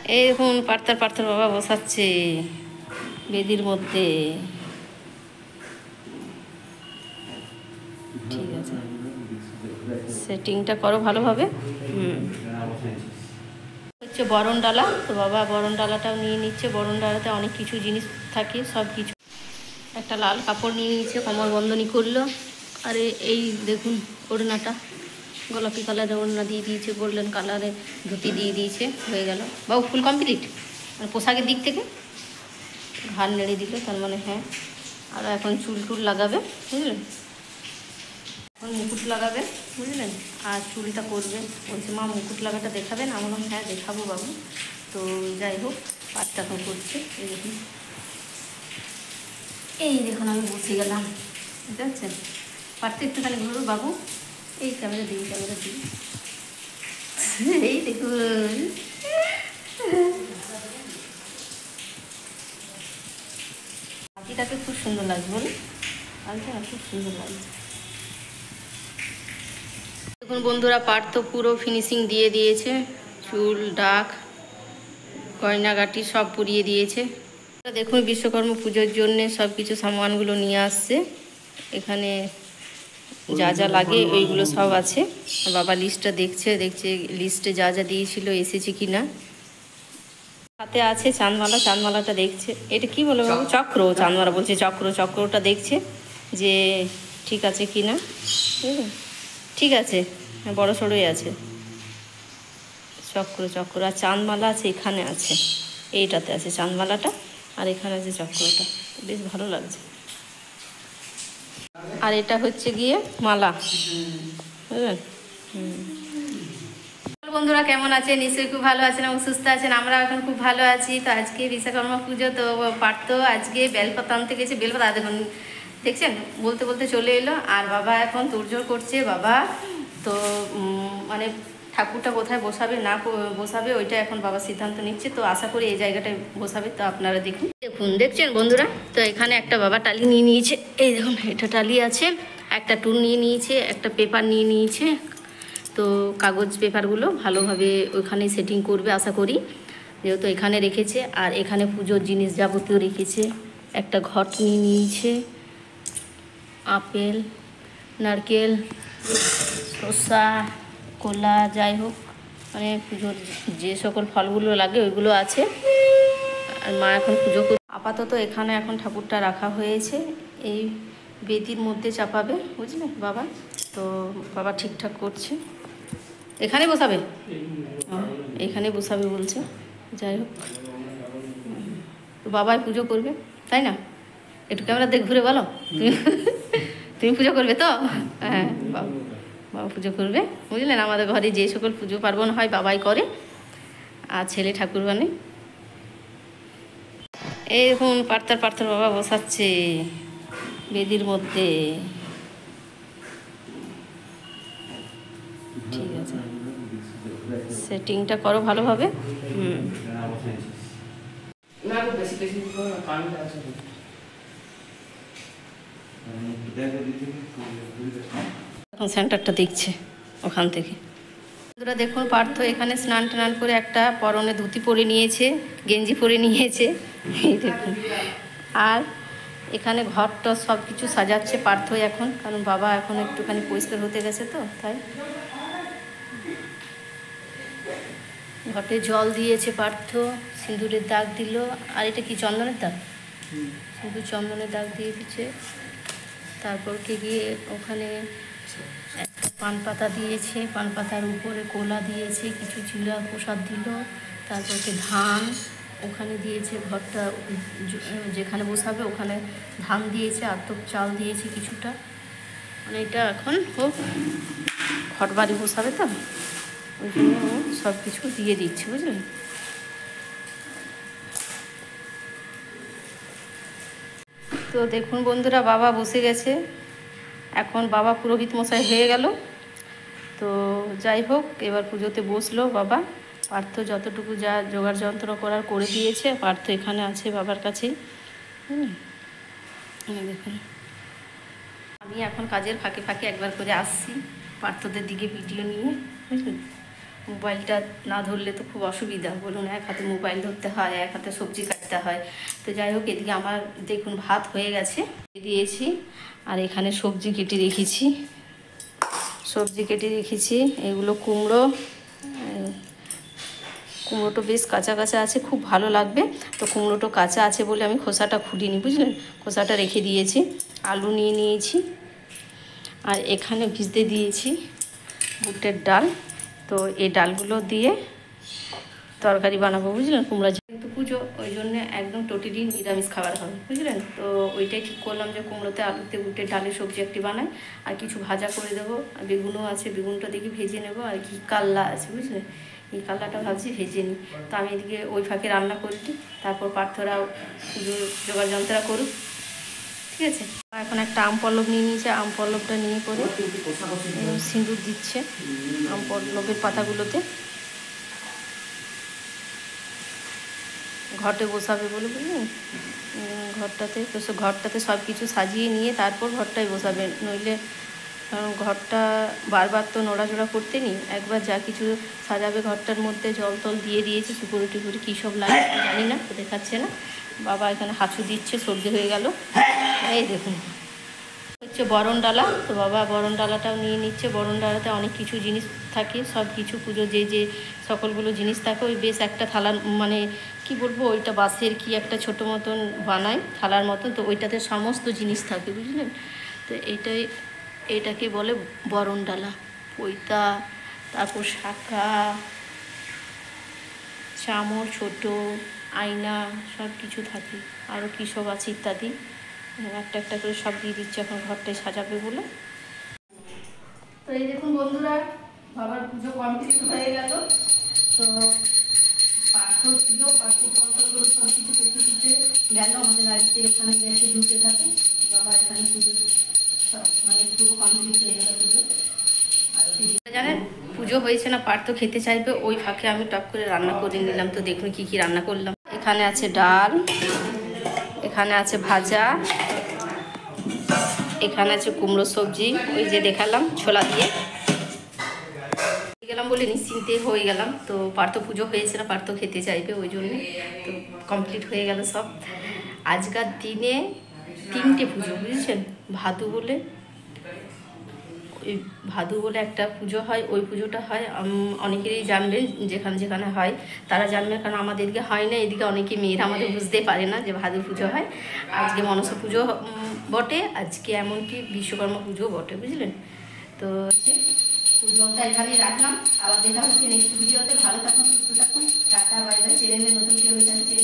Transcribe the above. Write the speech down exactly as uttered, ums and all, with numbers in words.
এই দেখুন পার্থার পার্থার বাবা বসাচ্ছে বেদির মধ্যে। ঠিক আছে, সেটিংটা করো ভালোভাবে। হুম, হচ্ছে বরণ ডালা। তো বাবা বরণ ডালাটাও নিয়ে নিচ্ছে। বরণ ডালাতে অনেক কিছু জিনিস থাকে, সব কিছু। একটা লাল কাপড় নিয়ে নিচ্ছে, কোমর বন্ধনী করলো। আর এই দেখুন ওড়নাটা গোলাপি কালারের ওড়না দিয়ে দিয়েছে, গোল্ডেন কালারের ধুতি দিয়ে দিয়েছে, হয়ে গেল বাবু ফুল কমপ্লিট। আর পোশাকের দিক থেকে ঘাড় নেড়ে দিল, তার মানে হ্যাঁ। আর এখন চুল টুল লাগাবে, বুঝলেন, এখন মুকুট লাগাবে, বুঝলেন। আর চুলটা করবে, বলছে মা মুকুট লাগাটা দেখাবেন। আমার বললাম হ্যাঁ দেখাবো বাবু। তো যাই হোক পাটটা এখন করছে। এই দেখুন, এই দেখুন আমি বসে গেলাম, বুঝতে পারছেন। পাটটা একটুখানি ঘুরো বাবু, এই ক্যামেরা দিই, ক্যামেরা দিই, এই দেখুন। পাখিটাকে খুব সুন্দর লাগছে, বলুন পাখিটা খুব সুন্দর লাগছে। দেখুন বন্ধুরা, পাট তো পুরো ফিনিশিং দিয়ে দিয়েছে, চুল ডাক গয়নাগাটি সব পুড়িয়ে দিয়েছে। দেখুন বিশ্বকর্মা পুজোর জন্য সব কিছু সামানগুলো নিয়ে আসছে। এখানে যা যা লাগে ওইগুলো সব আছে। বাবা লিস্টটা দেখছে, দেখছে লিস্টে যা যা দিয়েছিল এসেছে কি না। হাতে আছে চাঁদমালা, চাঁদমালাটা দেখছে। এটা কি বলে বাবু? চক্র। চাঁদমালা বলছে চক্র, চক্রটা দেখছে যে ঠিক আছে কি না। ঠিক আছে, বড় সড়োই আছে চক্র। চক্র আর চাঁদমালা আছে, এখানে আছে, এইটাতে আছে চাঁদমালাটা, আর এখানে আছে চক্রটা। বেশ ভালো লাগছে। আর এটা হচ্ছে গিয়ে মালা, বুঝলেন। হুম, বন্ধুরা কেমন আছেন? নিশ্চয়ই খুব ভালো আছেন এবং সুস্থ আছেন। আমরা এখন খুব ভালো আছি। তো আজকে বিশ্বকর্মা পুজো, তো পাট তো আজকে বেলপাতা আনতে গেছে। বেলপাতা দেখুন, দেখছেন, বলতে বলতে চলে এলো। আর বাবা এখন তোড়জোড় করছে। বাবা তো মানে ঠাকুরটা কোথায় বসাবে না বসাবে ওইটা এখন বাবা সিদ্ধান্ত নিচ্ছে। তো আশা করি এই জায়গাটায় বসাবে। তো আপনারা দেখুন, দেখুন দেখছেন বন্ধুরা, তো এখানে একটা বাবা টালি নিয়ে নিয়েছে। এই দেখুন এটা টালি আছে, একটা টুল নিয়ে নিয়েছে, একটা পেপার নিয়ে নিয়েছে। তো কাগজ পেপারগুলো ভালোভাবে ওইখানে সেটিং করবে আশা করি, যেহেতু এখানে রেখেছে। আর এখানে পুজোর জিনিস যাবতীয় রেখেছে। একটা ঘট নিয়ে নিয়েছে, আপেল, নারকেল, শসা, কলা, যাই হোক মানে পুজোর যে সকল ফলগুলো লাগে ওইগুলো আছে। আর মা এখন পুজো করে আপাতত এখানে এখন ঠাকুরটা রাখা হয়েছে। এই বেদির মধ্যে চাপাবে, বুঝলে বাবা। তো বাবা ঠিকঠাক করছে। এখানে বসাবে, এখানে বসাবে বলছে। যাই হোক, তো বাবাই পুজো করবে, তাই না? একটু ক্যামেরা দেখ ঘুরে বলো, তুমি তুমি পুজো করবে তো? হ্যাঁ, বাবা বাবা পুজো করবে, বুঝলেন। আমাদের ঘরে যে সকল পুজো পার্বণ হয় বাবাই করে, আর ছেলে ঠাকুর বানে। এই দেখুন পার্থার পার্থার বাবা বসাচ্ছে বেদির মধ্যে। ঠিক আছে, সেটিংটা করো ভালোভাবে। হুম, এখন সেন্টারটা দেখছে ওখান থেকে। বন্ধুরা দেখুন, পার্থ এখানে স্নান টান করে একটা পরনে ধুতি পরে নিয়েছে, গেঞ্জি পরে নিয়েছে, এই দেখুন। আর এখানে ঘরটা সব কিছু সাজাচ্ছে পার্থ এখন, কারণ বাবা এখন একটুখানি পরিষ্কার হতে গেছে, তো তাই ঘটে জল দিয়েছে পার্থ, সিঁদুরের দাগ দিল। আর এটা কি চন্দনের দাগ? সিঁদুর চন্দনের দাগ দিয়ে দিচ্ছে। তারপর কে গিয়ে ওখানে একটা পান পাতা দিয়েছে, পান পাতার উপরে কোলা দিয়েছে, কিছু চিড়া প্রসাদ দিল। তারপরকে ধান ওখানে দিয়েছে, ঘরটা যেখানে বসাবে ওখানে ধান দিয়েছে, আতপ চাল দিয়েছে কিছুটা। মানে এটা এখন হোক, ঘর বাড়ি বসাবে তো ওই জন্য সব কিছু দিয়ে দিচ্ছে, বুঝলেন। তো দেখুন বন্ধুরা, বাবা বসে গেছে এখন। বাবা পুরোহিত মশাই হয়ে গেল। তো যাই হোক, এবার পুজোতে বসলো বাবা। পার্থ যতটুকু যা জোগাড় যন্ত্র করার করে দিয়েছে। পার্থ এখানে আছে বাবার কাছেই। হুম, দেখুন আমি এখন কাজের ফাঁকে ফাঁকে একবার করে আসছি পার্থদের দিকে ভিডিও নিয়ে, বুঝলেন। মোবাইলটা না ধরলে তো খুব অসুবিধা, বলুন, এক হাতে মোবাইল ধরতে হয়, এক হাতে সবজি কাটতে হয়। তো যাই হোক, এদিকে আমার দেখুন ভাত হয়ে গেছে, দিয়েছি। আর এখানে সবজি কেটে রেখেছি, সবজি কেটে রেখেছি এগুলো কুমড়ো, কুমড়োটা বেশ কাঁচা কাঁচা আছে, খুব ভালো লাগবে। তো কুমড়োটা কাঁচা আছে বলে আমি খোসাটা খুঁটিনি, বুঝলেন, খোসাটা রেখে দিয়েছি। আলু নিয়ে নিয়েছি, আর এখানে ভিজতে দিয়েছি বুটের ডাল। তো এই ডালগুলো দিয়ে তরকারি বানাবো, বুঝলেন, কুমড়া। যেহেতু পুজো, ওই জন্য একদম টোটালি নিরামিষ খাবার হবে, বুঝলেন। তো ওইটাই ঠিক করলাম যে কুমড়োতে আলুতে বুটের ডালের সবজি একটি বানাই, আর কিছু ভাজা করে দেবো। আর বেগুনও আছে, বেগুনটা দেখি ভেজে নেবো। আর কি কাল্লা আছে, বুঝলেন, এই কাল্লাটা ভাবছি ভেজে নিই। তো আমি এদিকে ওই ফাঁকে রান্না করে দিই, তারপর পার্থরা পুজোর জোগাড় যন্ত্রণা করুক, ঠিক আছে। এখন একটা আম পল্লব নিয়ে নিয়েছে, আম পল্লবটা নিয়ে পরে সিঁদুর দিচ্ছে আম পল্লবের পাতাগুলোতে, ঘটে বসাবে বলে, বুঝলেন, ঘরটাতে। তো সে ঘরটাতে সব কিছু সাজিয়ে নিয়ে তারপর ঘরটায় বসাবে, নইলে ঘরটা বারবার তো নড়াচড়া করতে নি। একবার যা কিছু সাজাবে ঘরটার মধ্যে জল টল দিয়ে দিয়েছে, সুপুরি টুপুরি কী সব লাগে জানি না, তো দেখাচ্ছে না। বাবা এখানে হাঁচু দিচ্ছে, সর্দি হয়ে গেল। এই দেখুন হচ্ছে বরণ ডালা। তো বাবা বরণ ডালাটাও নিয়ে নিচ্ছে। বরণ ডালাতে অনেক কিছু জিনিস থাকে, সব কিছু পুজো যে যে সকলগুলো জিনিস থাকে, ওই বেশ একটা থালার, মানে কি বলবো, ওইটা বাঁশের কি একটা ছোটো মতন বানায় থালার মতন, তো ওইটাতে সমস্ত জিনিস থাকে, বুঝলেন। তো এইটাই, এটাকে বলে বরণ ডালা। পৈতা, তারপর শাঁখা, চামচ, ছোটো আয়না, সব কিছু থাকে, আরও কী সব আছে ইত্যাদি। একটা একটা করে সব দিয়ে দিচ্ছে এখন ঘরটায় সাজাবে বলে। তো এই দেখুন বন্ধুরা, বাবার পুজো কমপ্লিট হয়ে গেল। তো পার্থ ছিল, পার্থ ফলগুলো সব কিছু কেটে কুটে গেল আমাদের বাড়িতে, এখানে গ্যাসে ঢুকে থাকে। বাবা এখানে পুজো সব মানে পুরো কমপ্লিট হয়ে গেল পুজো। আর জানেন পুজো হয়েছে না, পার্থ খেতে চাইবে, ওই ফাঁকে আমি টপ করে রান্না করে নিলাম। তো দেখুন কী কী রান্না করলাম। এখানে আছে ডাল, এখানে আছে ভাজা, এখানে আছে কুমড়ো সবজি, ওই যে দেখালাম ছোলা দিয়ে গেলাম বলে নিশ্চিন্তে হয়ে গেলাম। তো পার্থ পুজো হয়েছে না, পার্থ খেতে চাইবে, ওই জন্যে তো কমপ্লিট হয়ে গেল সব। আজকার দিনে তিনটে পুজো, বুঝেছেন। ভাদু বলে, ওই ভাদু বলে একটা পুজো হয়, ওই পুজোটা হয়, অনেকেরই জানবেন, যেখানে যেখানে হয় তারা জানবেন, কারণ আমাদের এদিকে হয় না। এদিকে অনেকে মেয়েরা আমাদের বুঝতে পারে না যে ভাদু পুজো হয়। আজকে মনসা পুজো বটে, আজকে এমনকি বিশ্বকর্মা পুজো বটে, বুঝলেন। তো পুজোটা এখানেই রাখলাম, আবার দেখা হচ্ছে নেক্সট ভিডিওতে। ভালো থাকুন, সুস্থ থাকুন, টাটা বাই বাই। চ্যানেলে নতুন কেউ হয়ে যাচ্ছে